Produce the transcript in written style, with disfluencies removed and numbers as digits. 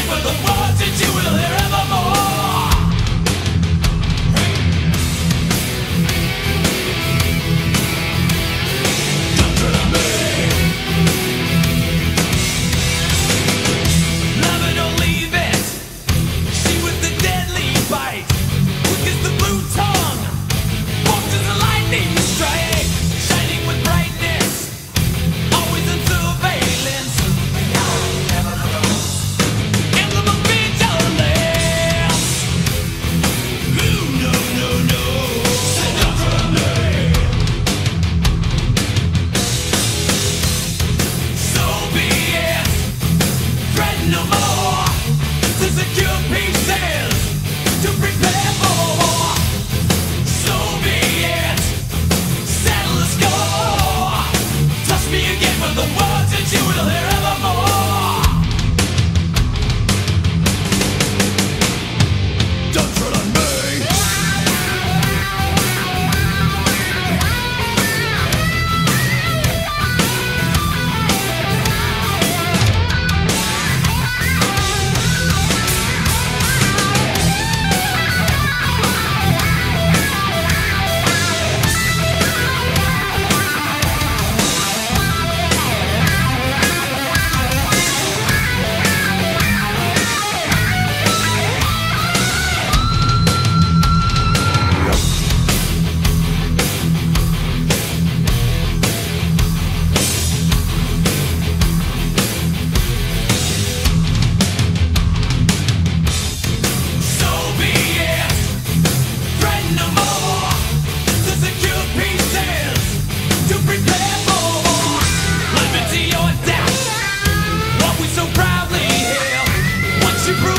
for the words that you will hear evermore. Don't tread on me. Love it or leave it. She with the deadly bite. Quick as the blue tongue. Walks as a lightning strike. Shining with brightness. Always in surveillance. Emblem of vigilance. Ooh, no, no, no. Say don't tread me. So be it. Threaten no more. To secure pieces. To prepare for. So be it. Settle the score. Touch me again with the words that you will hear evermore. Don't tread on me. So be it. Threaten no more. To secure pieces. To prepare for. Liberty or death. What we so proudly hail. Once you prove